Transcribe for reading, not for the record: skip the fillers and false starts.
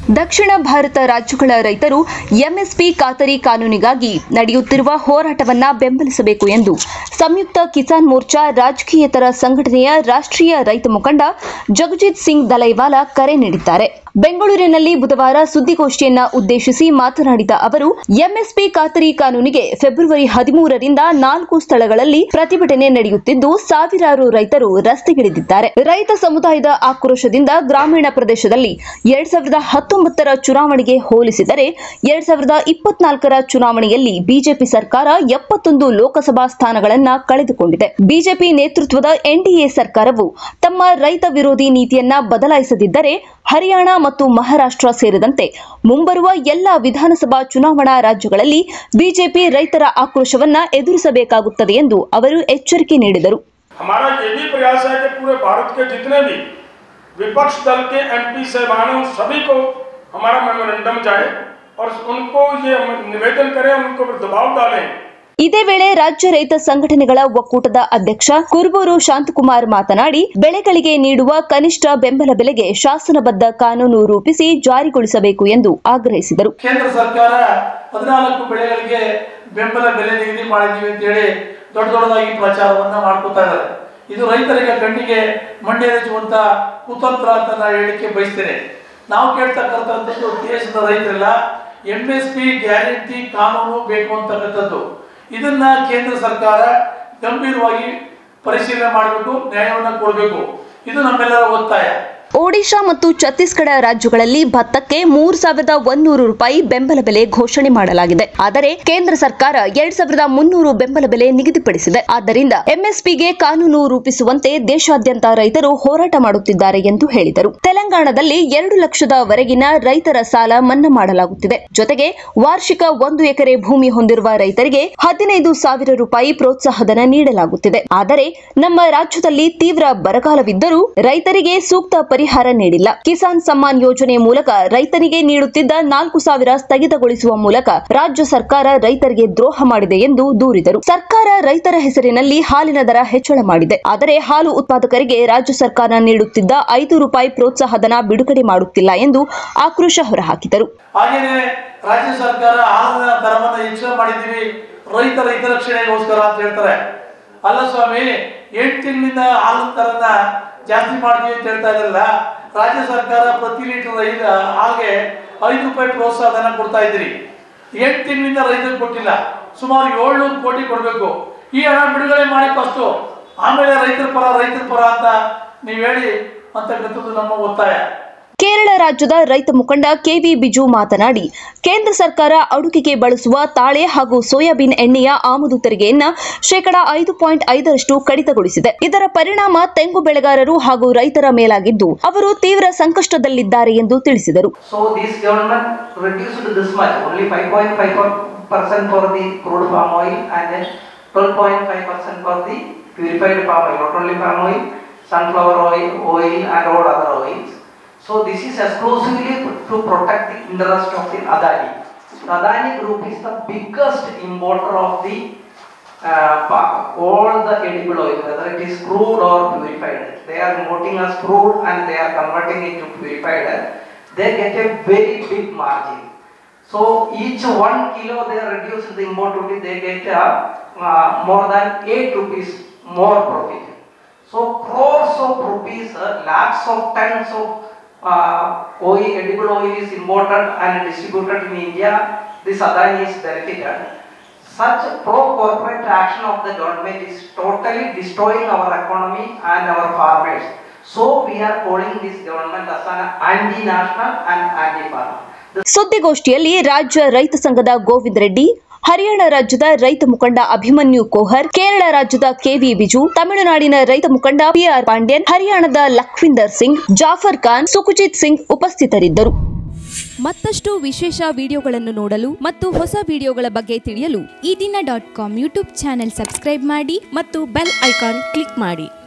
ದಕ್ಷಿಣ ಭಾರತ ರಾಜ್ಯಗಳ ರೈತರು ಎಂಎಸ್ಪಿ ಖಾತರಿ ಕಾನೂನಿಗಾಗಿ ನಡೆಯುತ್ತಿರುವ ಹೋರಾಟವನ್ನ ಬೆಂಬಲಿಸಬೇಕು ಎಂದು ಸಂಯುಕ್ತ ಕಿಸಾನ್ ಮೋರ್ಚಾ ರಾಜಕೀಯೇತರ ಸಂಘಟನೆಯ ರಾಷ್ಟ್ರೀಯ ರೈತ ಮುಖಂಡ ಜಗಜಿತ್ ಸಿಂಗ್ ದಲೈವಾಲಾ ಕರೆ ನೀಡಿದ್ದಾರೆ. ಬೆಂಗಳೂರಿನಲ್ಲಿ ಬುಧವಾರ ಸುದ್ದಿಗೋಷ್ಠಿಯನ್ನ ಉದ್ದೇಶಿಸಿ ಮಾತನಾಡಿದ ಅವರು, ಎಂಎಸ್ಪಿ ಖಾತರಿ ಕಾನೂನಿಗೆ ಫೆಬ್ರವರಿ 13ರಿಂದ 4 ಸ್ಥಳಗಳಲ್ಲಿ ಪ್ರತಿಭಟನೆ ನಡೆಯುತ್ತಿದ್ದು ಸಾವಿರಾರು ರೈತರು ರಸ್ತೆಗಿಳಿದಿದ್ದಾರೆ. ರೈತ ಸಮುದಾಯದ ಆಕ್ರೋಶದಿಂದ ಗ್ರಾಮೀಣ ಪ್ರದೇಶದಲ್ಲಿ 2019ರ ಚುನಾವಣೆಗೆ ಹೋಲಿಸಿದರೆ 2024ರ ಚುನಾವಣೆಯಲ್ಲಿ ಬಿಜೆಪಿ ಸರ್ಕಾರ 71 ಲೋಕಸಭಾ ಸ್ಥಾನಗಳನ್ನು ಕಳೆದುಕೊಂಡಿದೆ. ಬಿಜೆಪಿ ನೇತೃತ್ವದ ಎನ್ಡಿಎ ಸರ್ಕಾರವು ತಮ್ಮ ರೈತ ವಿರೋಧಿ ನೀತಿಯನ್ನ ಬದಲಾಯಿಸದಿದ್ದರೆ ಹರಿಯಾಣ ಮತ್ತು ಮಹಾರಾಷ್ಟ್ರ ಸೇರಿದಂತೆ ಮುಂಬರುವ ಎಲ್ಲ ವಿಧಾನಸಭಾ ಚುನಾವಣಾ ರಾಜ್ಯಗಳಲ್ಲಿ ಬಿಜೆಪಿ ರೈತರ ಆಕ್ರೋಶವನ್ನ ಎದುರಿಸಬೇಕಾಗುತ್ತದೆ ಎಂದು ಅವರು ಎಚ್ಚರಿಕೆ ನೀಡಿದರು. हमारा ये भी प्रयास है कि पूरे भारत के जितने भी विपक्ष दल के एमपी साहबान सभी को हमारा मेमोरेंडम जाए और उनको ये निवेदन करें, उनको दबाव डालें. ಇದೇ ವೇಳೆ ರಾಜ್ಯ ರೈತ ಸಂಘಟನೆಗಳ ಒಕ್ಕೂಟದ ಅಧ್ಯಕ್ಷ ಕುರುಬೂರು ಶಾಂತಕುಮಾರ್ ಮಾತನಾಡಿ, ಬೆಳೆಗಳಿಗೆ ನೀಡುವ ಕನಿಷ್ಠ ಬೆಂಬಲ ಬೆಲೆಗೆ ಶಾಸನಬದ್ಧ ಕಾನೂನು ರೂಪಿಸಿ ಜಾರಿಗೊಳಿಸಬೇಕು ಎಂದು ಆಗ್ರಹಿಸಿದರು. ಕೇಂದ್ರ ಸರ್ಕಾರ 14 ಬೆಳೆಗಳಿಗೆ ಬೆಂಬಲ ಬೆಲೆ ನಿಗದಿ ಮಾಡಿದ್ದೀವಿ ಅಂತ ಹೇಳಿ ದೊಡ್ಡದಾಗಿ ಪ್ರಚಾರವನ್ನ ಮಾಡ್ಕೊತಾ ಇದ್ದಾರೆ. ಇದು ರೈತರಿಗೆ ಕಣ್ಣಿಗೆ ಮಂಡ್ಯರೆಚ್ಚುವಂತ ಕುತಂತ್ರ ಅಂತ ನಾನು ಹೇಳಿಕೆ ಬಯಸ್ತೇನೆ. ನಾವು ಕೇಳ್ತಕ್ಕಂಥದ್ದು ದೇಶದ ರೈತರೆಲ್ಲ ಎಂಎಸ್ಪಿ ಗ್ಯಾರಂಟಿ ಕಾನೂನು ಬೇಕು ಅಂತಕ್ಕಂಥದ್ದು. ಇದನ್ನ ಕೇಂದ್ರ ಸರ್ಕಾರ ಗಂಭೀರವಾಗಿ ಪರಿಶೀಲನೆ ಮಾಡಬೇಕು, ನ್ಯಾಯವನ್ನು ಕೊಡಬೇಕು. ಇದು ನಮ್ಮೆಲ್ಲರ ಒತ್ತಾಯ. ಒಡಿಶಾ ಮತ್ತು ಛತ್ತೀಸ್ಗಢ ರಾಜ್ಯಗಳಲ್ಲಿ ಭತ್ತಕ್ಕೆ 3,100 ರೂಪಾಯಿ ಬೆಂಬಲ ಬೆಲೆ ಘೋಷಣೆ ಮಾಡಲಾಗಿದೆ. ಆದರೆ ಕೇಂದ್ರ ಸರ್ಕಾರ 2,300 ಬೆಂಬಲ ಬೆಲೆ ನಿಗದಿಪಡಿಸಿದೆ. ಆದ್ದರಿಂದ ಎಂಎಸ್ಪಿಗೆ ಕಾನೂನು ರೂಪಿಸುವಂತೆ ದೇಶಾದ್ಯಂತ ರೈತರು ಹೋರಾಟ ಮಾಡುತ್ತಿದ್ದಾರೆ ಎಂದು ಹೇಳಿದರು. ತೆಲಂಗಾಣದಲ್ಲಿ 2 ಲಕ್ಷದವರೆಗಿನ ರೈತರ ಸಾಲ ಮನ್ನಾ ಮಾಡಲಾಗುತ್ತಿದೆ. ಜೊತೆಗೆ ವಾರ್ಷಿಕ 1 ಎಕರೆ ಭೂಮಿ ಹೊಂದಿರುವ ರೈತರಿಗೆ 15,000 ರೂಪಾಯಿ ಪ್ರೋತ್ಸಾಹಧನ ನೀಡಲಾಗುತ್ತಿದೆ. ಆದರೆ ನಮ್ಮ ರಾಜ್ಯದಲ್ಲಿ ತೀವ್ರ ಬರಗಾಲವಿದ್ದರೂ ರೈತರಿಗೆ ಸೂಕ್ತ ಪರಿಹಾರ ನೀಡಿಲ್ಲ. ಕಿಸಾನ್ ಸಮ್ಮಾನ್ ಯೋಜನೆ ಮೂಲಕ ರೈತನಿಗೆ ನೀಡುತ್ತಿದ್ದ 4,000 ಸ್ಥಗಿತಗೊಳಿಸುವ ಮೂಲಕ ರಾಜ್ಯ ಸರ್ಕಾರ ರೈತರಿಗೆ ದ್ರೋಹ ಮಾಡಿದೆ ಎಂದು ದೂರಿದರು. ಸರ್ಕಾರ ರೈತರ ಹೆಸರಿನಲ್ಲಿ ಹಾಲಿನ ದರ ಹೆಚ್ಚಳ ಮಾಡಿದೆ. ಆದರೆ ಹಾಲು ಉತ್ಪಾದಕರಿಗೆ ರಾಜ್ಯ ಸರ್ಕಾರ ನೀಡುತ್ತಿದ್ದ 5 ರೂಪಾಯಿ ಪ್ರೋತ್ಸಾಹಧನ ಬಿಡುಗಡೆ ಮಾಡುತ್ತಿಲ್ಲ ಎಂದು ಆಕ್ರೋಶ ಹೊರಹಾಕಿದರು. ಹಾಗೆಯೇ ರಾಜ್ಯ ಸರ್ಕಾರ ಹಾಲಿನ ದರವನ್ನು ಹೆಚ್ಚಳ ಮಾಡಿದ್ದೀವಿ ರೈತರ ಹಿತರಕ್ಷಣೆಗೋಸ್ಕರ ಅಂತ ಹೇಳ್ತಾರೆ. ಅಲ್ಲ ಸ್ವಾಮಿ, 8 ತಿಂಗಳಿಂದ ಹಾಲಿನ ದರನ ಜಾಸ್ತಿ ಮಾಡ್ತೀವಿ ಅಂತ ಹೇಳ್ತಾ ಇದ್ರಲ್ಲ. ರಾಜ್ಯ ಸರ್ಕಾರ ಪ್ರತಿ ಲೀಟರ್ ಹಾಲಿಗೆ 5 ರೂಪಾಯಿ ಪ್ರೋತ್ಸಾಹಧನ ಕೊಡ್ತಾ ಇದ್ರಿ. 8 ತಿಂಗಳಿಂದ ರೈತರಿಗೆ ಕೊಟ್ಟಿಲ್ಲ. ಸುಮಾರು 700 ಕೋಟಿ ಕೊಡಬೇಕು. ಈ ಹಣ ಬಿಡುಗಡೆ ಮಾಡಿ ಫಸ್ಟ್, ಆಮೇಲೆ ರೈತರ ಪರ ಅಂತ ನೀವು ಹೇಳಿ ಅಂತಕ್ಕಂಥದ್ದು ನಮ್ಮ ಒತ್ತಾಯ. ಕೇರಳ ರಾಜ್ಯದ ರೈತ ಮುಖಂಡ ಕೆವಿ ಬಿಜು ಮಾತನಾಡಿ, ಕೇಂದ್ರ ಸರ್ಕಾರ ಅಡುಗೆಗೆ ಬಳಸುವ ತಾಳೆ ಹಾಗೂ ಸೋಯಾಬೀನ್ ಎಣ್ಣೆಯ ಆಮದು ತೆರಿಗೆಯನ್ನ 5.5% ಕಡಿತಗೊಳಿಸಿದೆ. ಇದರ ಪರಿಣಾಮ ತೆಂಗು ಬೆಳೆಗಾರರು ಹಾಗೂ ರೈತರ ಮೇಲಾಗಿದ್ದು ಅವರು ತೀವ್ರ ಸಂಕಷ್ಟದಲ್ಲಿದ್ದಾರೆ ಎಂದು ತಿಳಿಸಿದರು. So this is exclusively to protect the interest of the Adani. The Adani group is the biggest importer of the all the edible oil, whether it is crude or purified. They are importing as crude and they are converting it to purified. They get a very big margin. So each 1 kilo they reduce the import duty, they get more than 8 rupees more profit. So crores of rupees, lakhs of tons of oil, edible oil is imported and distributed in India. This Adani is benefited. Such pro-corporate action of the government is totally destroying our economy and our farmers. So we are calling this government as an anti-national and anti-farmer. ಸುದ್ದಿಗೋಷ್ಠಿಯಲ್ಲಿ ರಾಜ್ಯ ರೈತ ಸಂಘದ ಗೋವಿಂದ ರೆಡ್ಡಿ, ಹರಿಯಾಣ ರಾಜ್ಯದ ರೈತ ಮುಖಂಡ ಅಭಿಮನ್ಯು ಕೋಹರ್, ಕೇರಳ ರಾಜ್ಯದ KV Biju, ತಮಿಳುನಾಡಿನ ರೈತ ಮುಖಂಡ ಪಿಆರ್ ಪಾಂಡ್ಯನ್, ಹರಿಯಾಣದ ಲಖ್ವಿಂದರ್ ಸಿಂಗ್, ಜಾಫರ್ ಖಾನ್, ಸುಖಜಿತ್ ಸಿಂಗ್ ಉಪಸ್ಥಿತರಿದ್ದರು. ಮತ್ತಷ್ಟು ವಿಶೇಷ ವಿಡಿಯೋಗಳನ್ನು ನೋಡಲು ಮತ್ತು ಹೊಸ ವಿಡಿಯೋಗಳ ಬಗ್ಗೆ ತಿಳಿಯಲು eDina.com ಯೂಟ್ಯೂಬ್ ಚಾನೆಲ್ ಸಬ್ಸ್ಕ್ರೈಬ್ ಮಾಡಿ ಮತ್ತು ಬೆಲ್ ಐಕಾನ್ ಕ್ಲಿಕ್ ಮಾಡಿ.